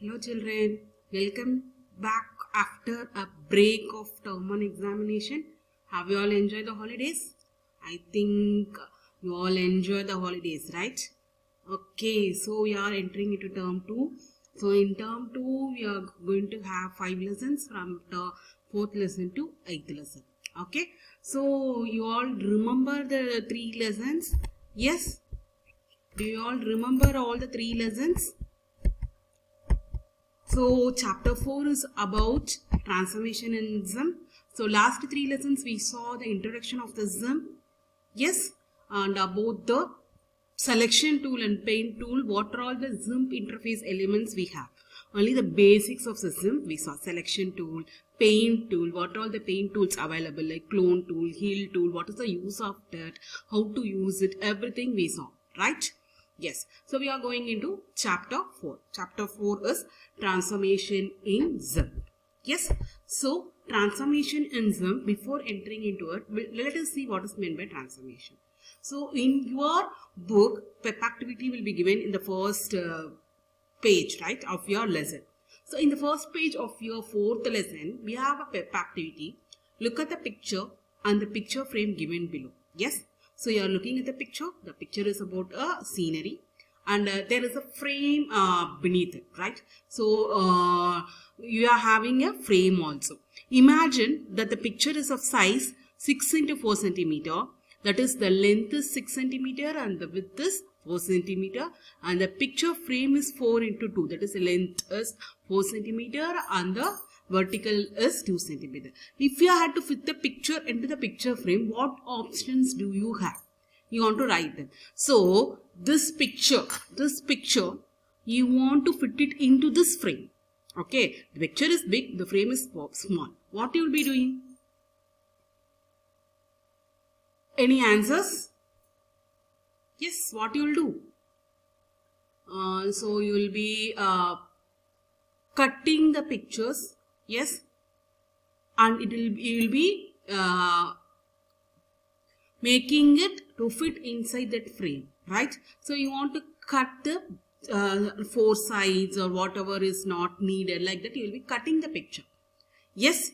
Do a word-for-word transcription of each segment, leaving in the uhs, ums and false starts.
Hello children, welcome back after a break of term one examination. Have you all enjoyed the holidays? I think you all enjoy the holidays, right? Okay, so we are entering into term two. So in term two, we are going to have five lessons from the fourth lesson to eighth lesson. Okay, so you all remember the three lessons? Yes? Do you all remember all the three lessons? So chapter four is about transformation in Z I M. So last three lessons we saw the introduction of the Z I M. Yes, and about the selection tool and paint tool. What are all the Z I M interface elements we have? Only the basics of the Z I M we saw. Selection tool, paint tool. What are all the paint tools available, like clone tool, heal tool. What is the use of that? How to use it? Everything we saw, right? Yes, so we are going into chapter four. Chapter four is transformation in Z I M. Yes, so transformation in Z I M, before entering into it, let us see what is meant by transformation. So in your book, P E P activity will be given in the first uh, page, right, of your lesson. So in the first page of your fourth lesson, we have a P E P activity. Look at the picture and the picture frame given below. Yes. So you are looking at the picture. The picture is about a scenery, and uh, there is a frame uh, beneath it, right? So uh, you are having a frame also. Imagine that the picture is of size six into four centimeter. That is, the length is six centimeter and the width is four centimeter, and the picture frame is four into two. That is, the length is four centimeter and the vertical is two centimeter. If you had to fit the picture into the picture frame, what options do you have? You want to write them. So this picture, this picture, you want to fit it into this frame. Okay, the picture is big, the frame is small. What you will be doing? Any answers? Yes, what you will do? Uh, so you will be uh, cutting the pictures. Yes, and it will, it will be uh, making it to fit inside that frame, right? So you want to cut the uh, four sides or whatever is not needed, like that you will be cutting the picture. Yes,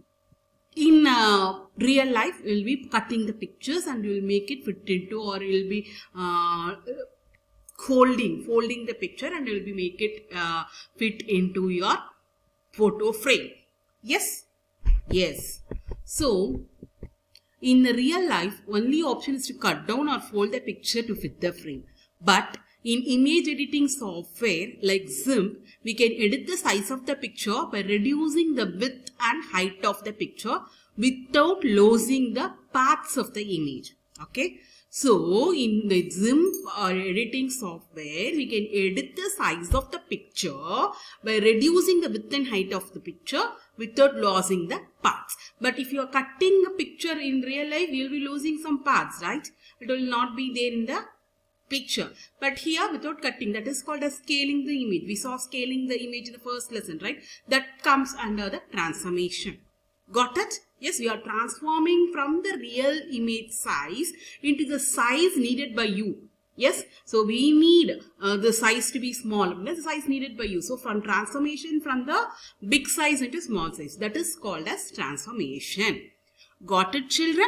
in uh, real life you will be cutting the pictures and you will make it fit into, or you will be uh, holding, folding the picture and you will be make it uh, fit into your photo frame. Yes? Yes. So, in the real life, only option is to cut down or fold the picture to fit the frame. But in image editing software like Z I M, we can edit the size of the picture by reducing the width and height of the picture without losing the paths of the image. Okay? So, in the Z I M or editing software, we can edit the size of the picture by reducing the width and height of the picture without losing the paths. But if you are cutting a picture in real life, you will be losing some paths, right? It will not be there in the picture. But here, without cutting, that is called as scaling the image. We saw scaling the image in the first lesson, right? That comes under the transformation. Got it? Yes, we are transforming from the real image size into the size needed by you. Yes, so we need uh, the size to be small. The size needed by you. So from transformation from the big size into small size. That is called as transformation. Got it, children?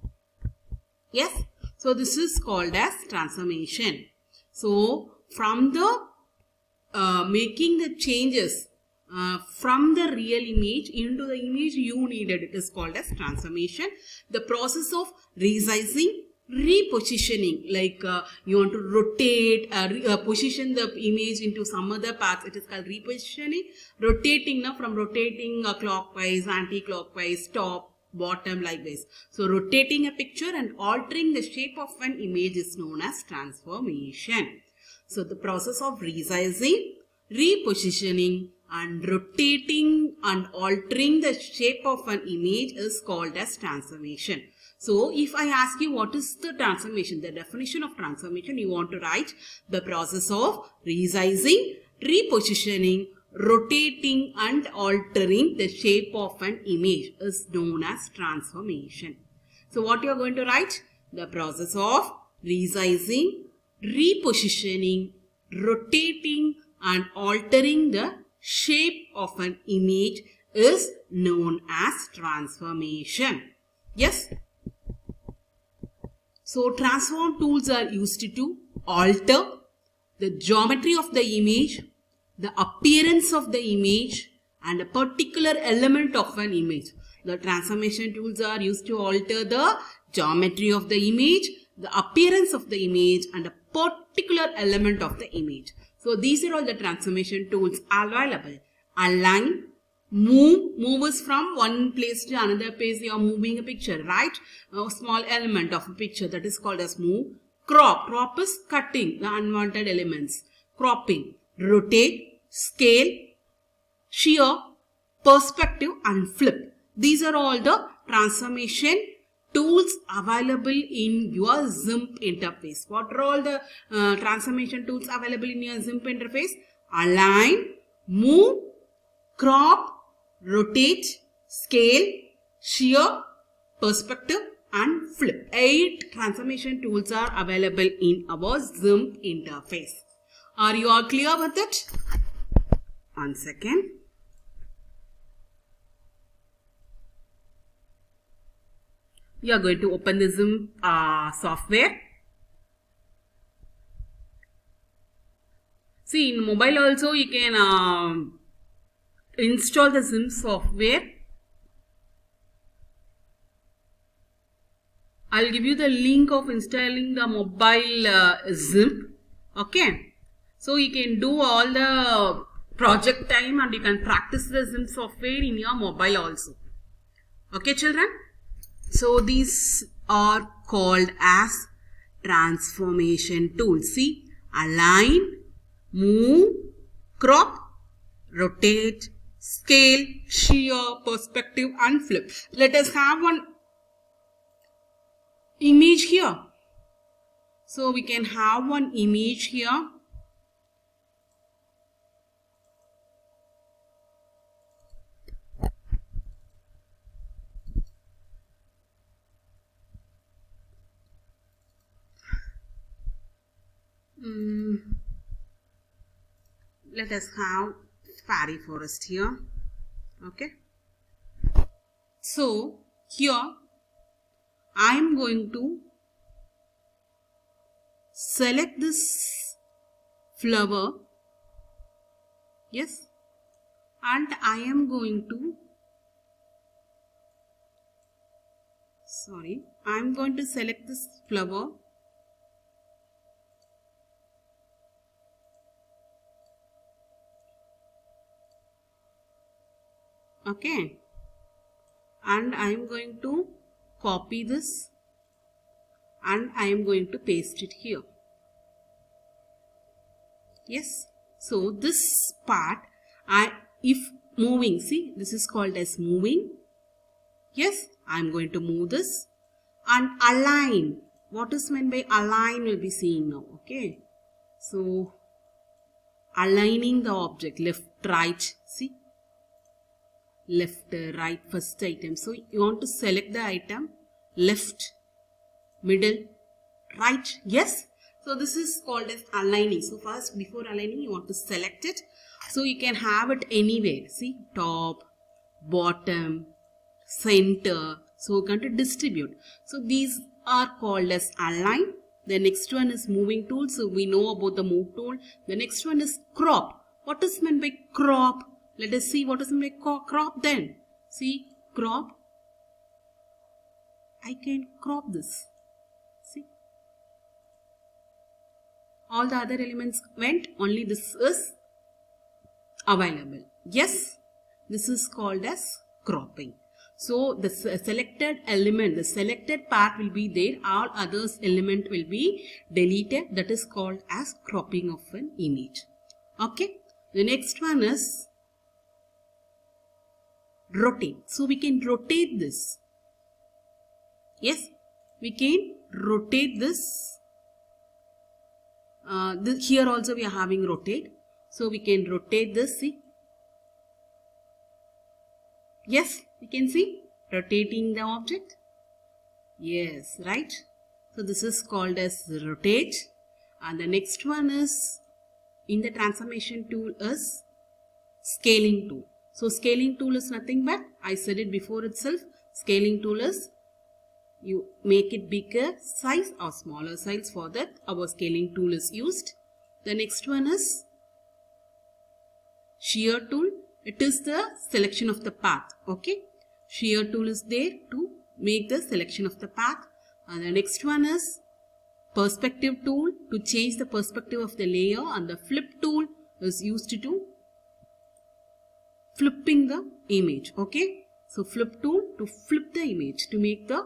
Yes. So this is called as transformation. So from the uh, making the changes Uh, from the real image into the image you needed, it is called as transformation. The process of resizing, repositioning, like uh, you want to rotate, uh, re uh, position the image into some other path, it is called repositioning. Rotating, now from rotating uh, clockwise, anti-clockwise, top, bottom, likewise. So rotating a picture and altering the shape of an image is known as transformation. So the process of resizing, repositioning, and rotating and altering the shape of an image is called as transformation. So if I ask you what is the transformation, the definition of transformation, you want to write the process of resizing, repositioning, rotating and altering the shape of an image is known as transformation. So what you are going to write? The process of resizing, repositioning, rotating and altering the shape of an image is known as transformation. Yes. So transform tools are used to alter the geometry of the image, the appearance of the image, and a particular element of an image. The transformation tools are used to alter the geometry of the image, the appearance of the image, and a particular element of the image. So these are all the transformation tools available. Align, move, move is from one place to another place. You are moving a picture, right? A small element of a picture, that is called as move. Crop, crop is cutting the unwanted elements. Cropping, rotate, scale, shear, perspective, and flip. These are all the transformation tools available in your XIMP interface. What are all the uh, transformation tools available in your XIMP interface? Align, move, crop, rotate, scale, shear, perspective, and flip. Eight transformation tools are available in our XIMP interface. Are you all clear with it? One second. You are going to open the XIMP uh, software. See, in mobile also you can uh, install the XIMP software. I will give you the link of installing the mobile uh, XIMP. Okay. So you can do all the project time and you can practice the XIMP software in your mobile also. Okay, children. So these are called as transformation tools. See, align, move, crop, rotate, scale, shear, perspective, and flip. Let us have one image here. So we can have one image here. Mm. Let us have fairy forest here. Okay. So here I am going to select this flower. Yes. And I am going to sorry I am going to select this flower. Okay, and I am going to copy this and I am going to paste it here. Yes, so this part, I if moving, see, this is called as moving. Yes, I am going to move this and align. What is meant by align will be seen now. Okay, so aligning the object, left, right, see. Left, right, first item. So you want to select the item, left, middle, right. Yes. So this is called as aligning. So first, before aligning, you want to select it. So you can have it anywhere. See, top, bottom, center. So we're going to distribute. So these are called as align. The next one is moving tool. So we know about the move tool. The next one is crop. What is meant by crop? Let us see what is meant by crop then. See, crop. I can crop this. See. All the other elements went. Only this is available. Yes. This is called as cropping. So the selected element, the selected part will be there. All others element will be deleted. That is called as cropping of an image. Okay. The next one is rotate. So we can rotate this. Yes, we can rotate this. Uh, this here also we are having rotate. So we can rotate this. See. Yes, we can see rotating the object. Yes, right. So this is called as rotate. And the next one is in the transformation tool is scaling tool. So scaling tool is nothing but, I said it before itself, scaling tool is you make it bigger size or smaller size. For that our scaling tool is used. The next one is shear tool. It is the selection of the path. Okay, shear tool is there to make the selection of the path. And the next one is perspective tool to change the perspective of the layer, and the flip tool is used to flipping the image. Okay, so flip tool to flip the image to make the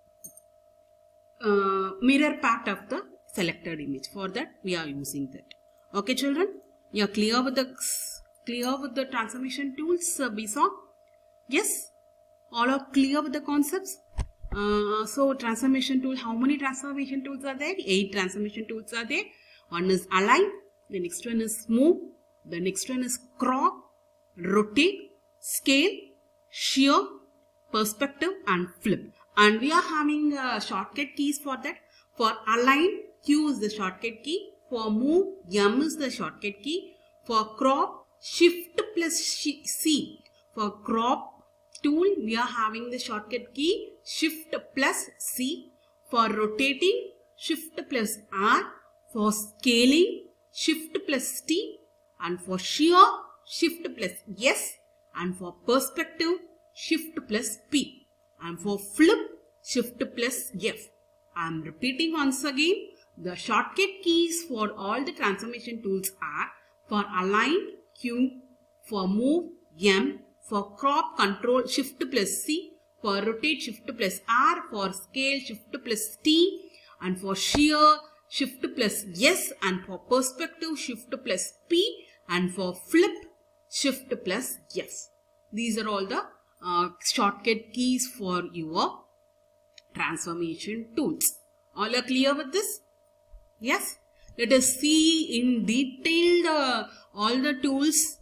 uh, mirror part of the selected image. For that we are using that. Okay children, you are clear with the clear with the transformation tools uh, we saw? Yes, all are clear with the concepts. Uh, so transformation tool, how many transformation tools are there? Eight transformation tools are there. One is align, the next one is move, the next one is crop, rotate, scale, shear, perspective and flip. And we are having uh, shortcut keys for that. For align, Q is the shortcut key. For move, M is the shortcut key. For crop, shift plus C. For crop tool, we are having the shortcut key shift plus C. For rotating, shift plus R. For scaling, shift plus T. And for shear, shift plus S. And for perspective, shift plus P. And for flip, shift plus F. I am repeating once again. The shortcut keys for all the transformation tools are for align, Q. For move, M. For crop, control, shift plus C. For rotate, shift plus R. For scale, shift plus T. And for shear, shift plus S. And for perspective, shift plus P. And for flip, shift plus F. These are all the uh, shortcut keys for your transformation tools. All are clear with this? Yes. Let us see in detail the, all the tools.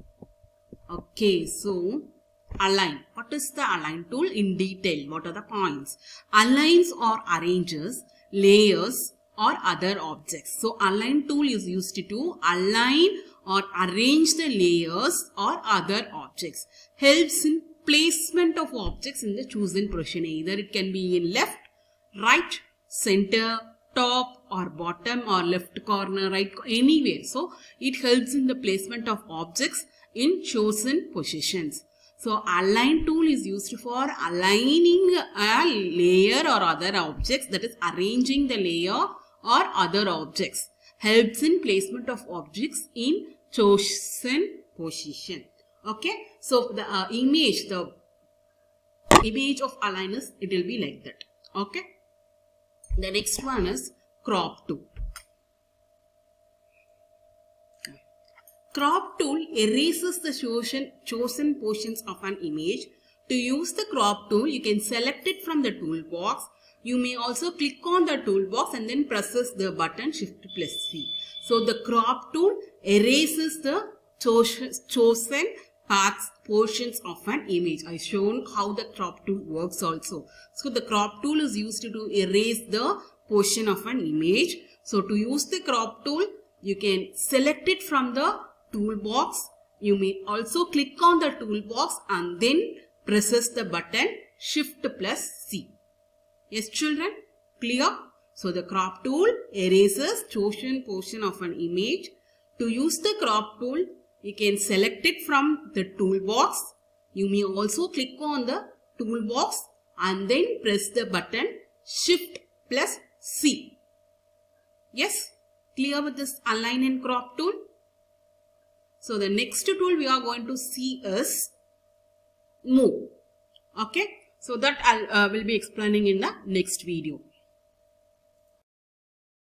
Okay, so align. What is the align tool in detail? What are the points? Aligns or arranges layers or other objects. So align tool is used to align or arrange the layers or other objects. Helps in placement of objects in the chosen position. Either it can be in left, right, center, top or bottom or left corner, right, anywhere. So it helps in the placement of objects in chosen positions. So align tool is used for aligning a layer or other objects, that is arranging the layer or other objects. Helps in placement of objects in chosen position. Okay, so the uh, image, the image of align is, it will be like that. Okay, the next one is crop tool. Crop tool erases the chosen, chosen portions of an image. To use the crop tool, you can select it from the toolbox. You may also click on the toolbox and then presses the button shift plus C. So the crop tool erases the chosen parts, portions of an image. I shown how the crop tool works also. So the crop tool is used to erase the portion of an image. So to use the crop tool, you can select it from the toolbox. You may also click on the toolbox and then presses the button shift plus C. Yes children, clear? So the crop tool erases chosen portion of an image. To use the crop tool, you can select it from the toolbox. You may also click on the toolbox and then press the button shift plus C. Yes, clear with this align and crop tool? So the next tool we are going to see is move. Okay, so that I uh, will be explaining in the next video.